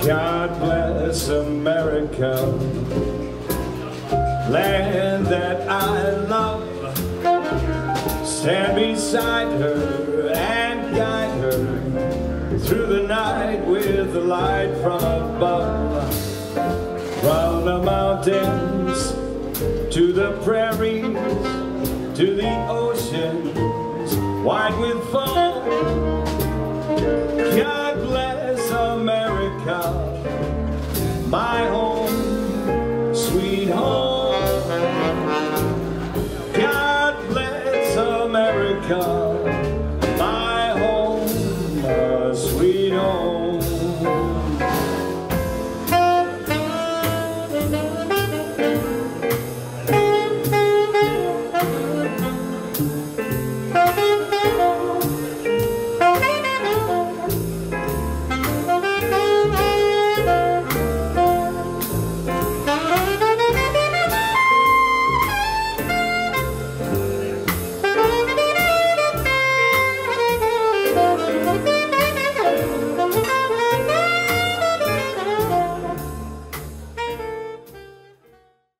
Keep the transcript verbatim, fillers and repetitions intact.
God bless America, land that I love. Stand beside her and guide her through the night with the light from above. From the mountains to the prairies, to the oceans wide with foam. God bless America, my home, sweet home. God bless America, my home, uh, sweet home.